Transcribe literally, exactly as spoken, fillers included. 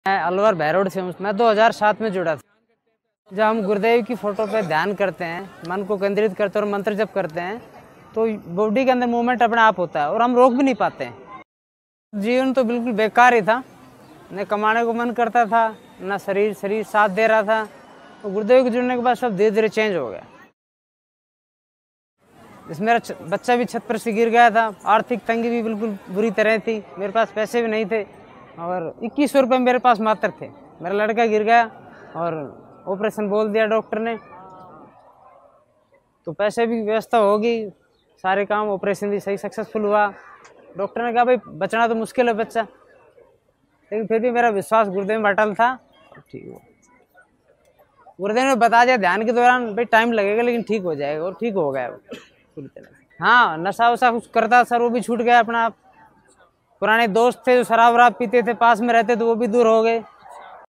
मैं अलवर भैरोड से हूँ। मैं दो हज़ार सात में जुड़ा था। जब हम गुरुदेव की फोटो पे ध्यान करते हैं, मन को केंद्रित करते हैं और मंत्र जप करते हैं तो बॉडी के अंदर मूवमेंट अपने आप होता है और हम रोक भी नहीं पाते हैं। जीवन तो बिल्कुल बेकार ही था, न कमाने को मन करता था, न शरीर शरीर साथ दे रहा था। तो गुरुदेव के जुड़ने के बाद सब धीरे धीरे चेंज हो गया। इसमें मेरा बच्चा भी छत पर से गिर गया था, आर्थिक तंगी भी बिल्कुल बुरी तरह थी, मेरे पास पैसे भी नहीं थे और इक्कीस सौ रुपये मेरे पास मात्र थे। मेरा लड़का गिर गया और ऑपरेशन बोल दिया डॉक्टर ने, तो पैसे भी व्यवस्था होगी, सारे काम, ऑपरेशन भी सही सक्सेसफुल हुआ। डॉक्टर ने कहा भाई बचना तो मुश्किल है बच्चा, लेकिन फिर भी मेरा विश्वास गुरुदेव में अटल था। ठीक हुआ। गुरुदेव ने बता दिया ध्यान के दौरान भाई टाइम लगेगा लेकिन ठीक हो जाएगा, और ठीक हो गया वो पूरी तरह से। हाँ, नशा वशा कुछ करता सर, वो भी छूट गया अपना आप। पुराने दोस्त थे जो शराब वराब पीते थे पास में रहते थे, वो भी दूर हो गए।